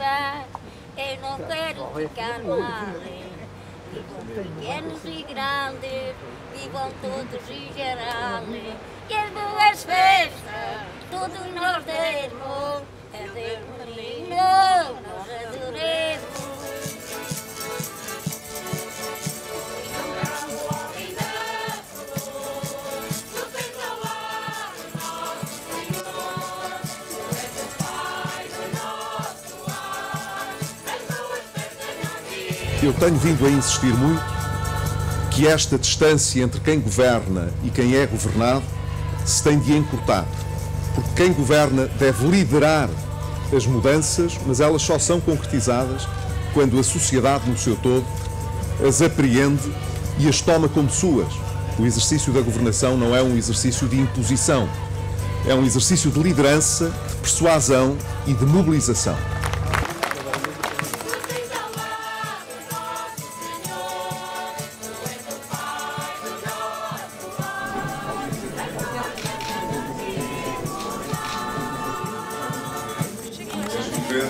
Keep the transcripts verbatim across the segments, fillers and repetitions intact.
paz. Eu não quero ficar mal. Vivam pequenos e grandes, vivam todos em geral. E as boas festas, todos nós demos, é Deus menino, nós adoremos. Eu tenho vindo a insistir muito que esta distância entre quem governa e quem é governado se tem de encurtar, porque quem governa deve liderar as mudanças, mas elas só são concretizadas quando a sociedade no seu todo as apreende e as toma como suas. O exercício da governação não é um exercício de imposição, é um exercício de liderança, de persuasão e de mobilização.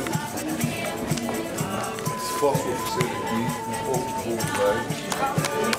Se posso oferecer aqui um pouco de bolo de leite.